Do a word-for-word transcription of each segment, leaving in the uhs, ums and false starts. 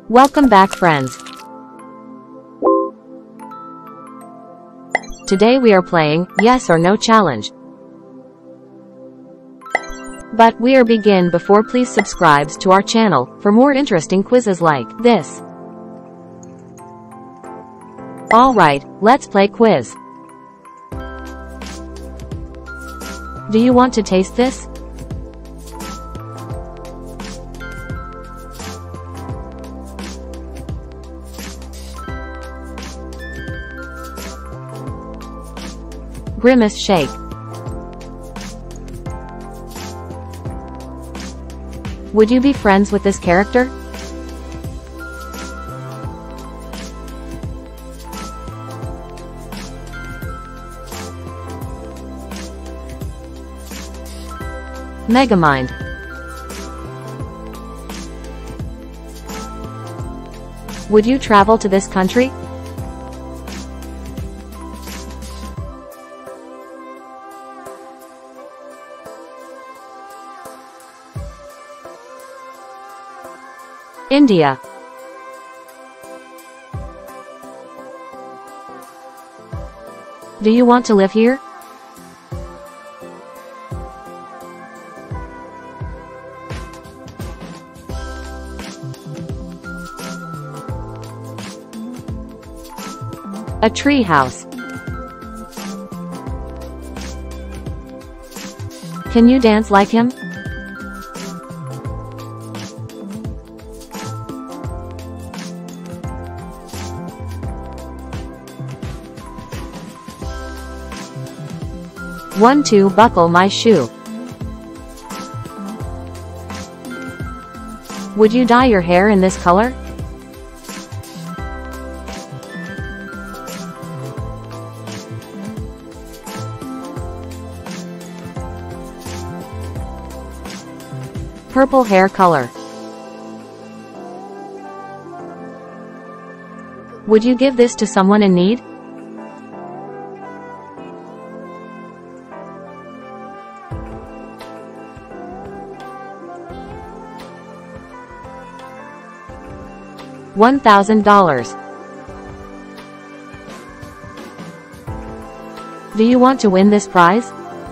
Welcome back, friends. Today we are playing Yes or No Challenge. But we are begin before please subscribe to our channel for more interesting quizzes like this. Alright, let's play quiz. Do you want to taste this? Grimace shake. Would you be friends with this character? Megamind. Would you travel to this country? India. Do you want to live here? A tree house. Can you dance like him? One, two, buckle my shoe. Would you dye your hair in this color? Purple hair color. Would you give this to someone in need? One thousand dollars. Do you want to win this prize?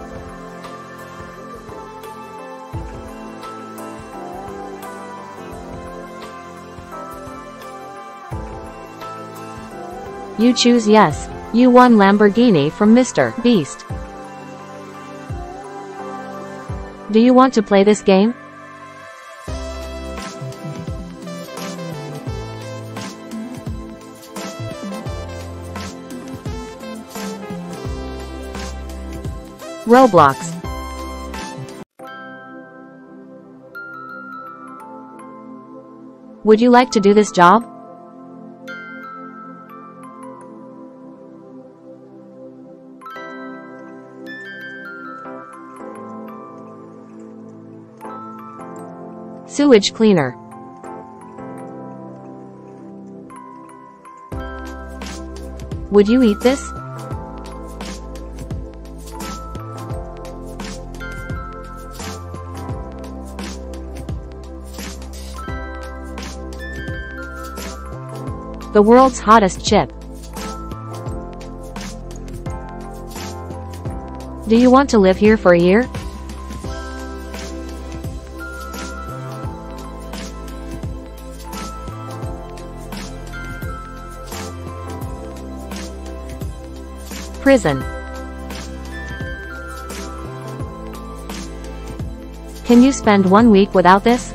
You choose yes. You won Lamborghini from Mister Beast. Do you want to play this game? Roblox. Would you like to do this job? Sewage cleaner. Would you eat this? The world's hottest chip. Do you want to live here for a year? Prison. Can you spend one week without this?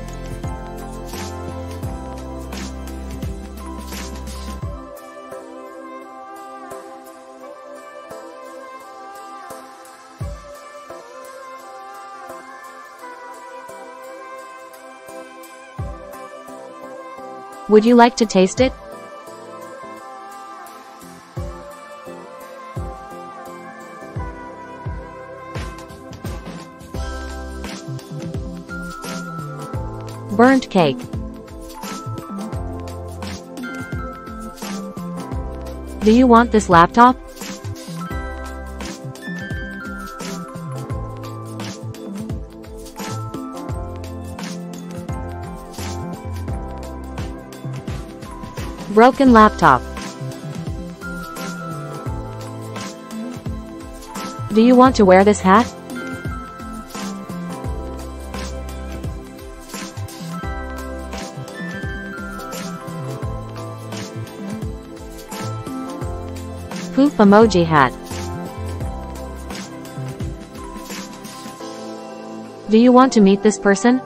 Would you like to taste it? Burnt cake. Do you want this laptop? Broken laptop. Do you want to wear this hat? Poof emoji hat. Do you want to meet this person?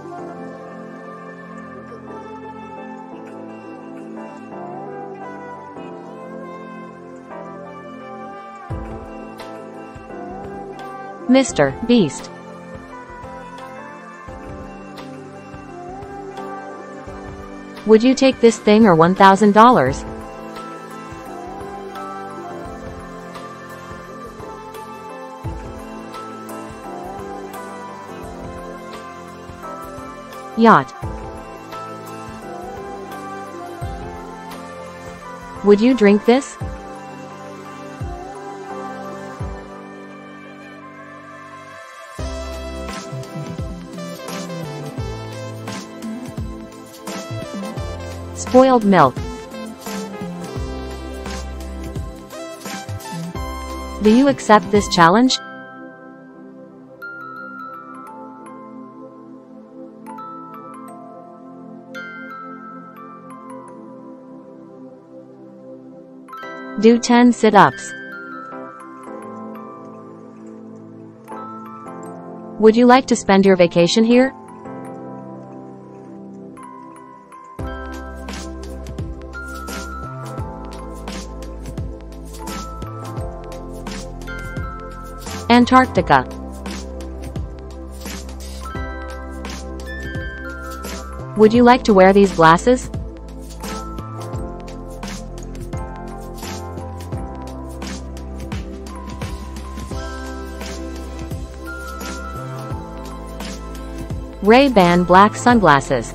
Mister Beast. Would you take this thing or one thousand dollars? Yacht. Would you drink this? Spoiled milk. Do you accept this challenge? Do ten sit-ups. Would you like to spend your vacation here? Antarctica. Would you like to wear these glasses? Ray-Ban black sunglasses.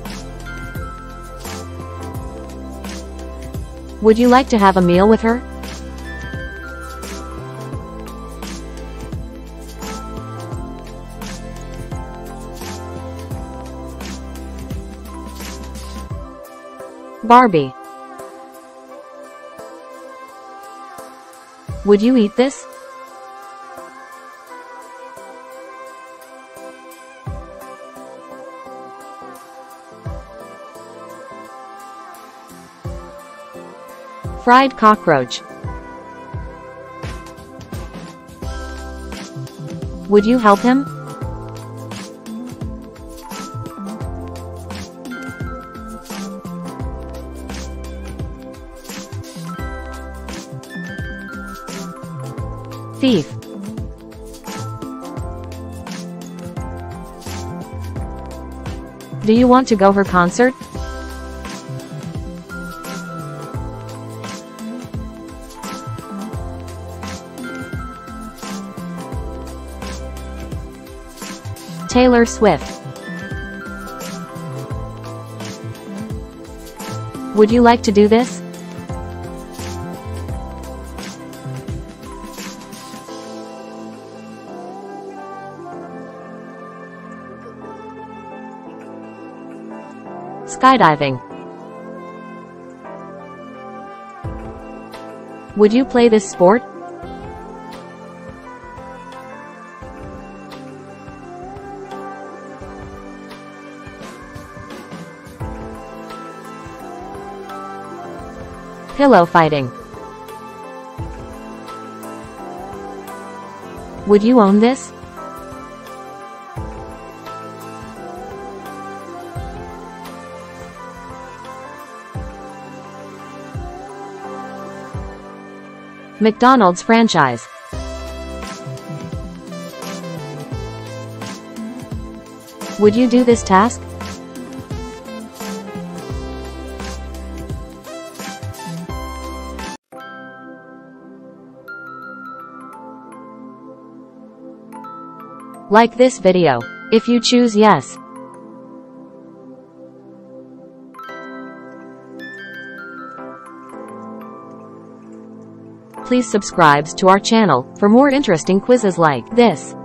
Would you like to have a meal with her? Barbie. Would you eat this? Fried cockroach. Would you help him? Thief. Do you want to go her concert? Taylor Swift. Would you like to do this? Skydiving. Would you play this sport? Pillow fighting. Would you own this? McDonald's franchise. Would you do this task? Like this video if you choose yes. Please subscribe to our channel for more interesting quizzes like this.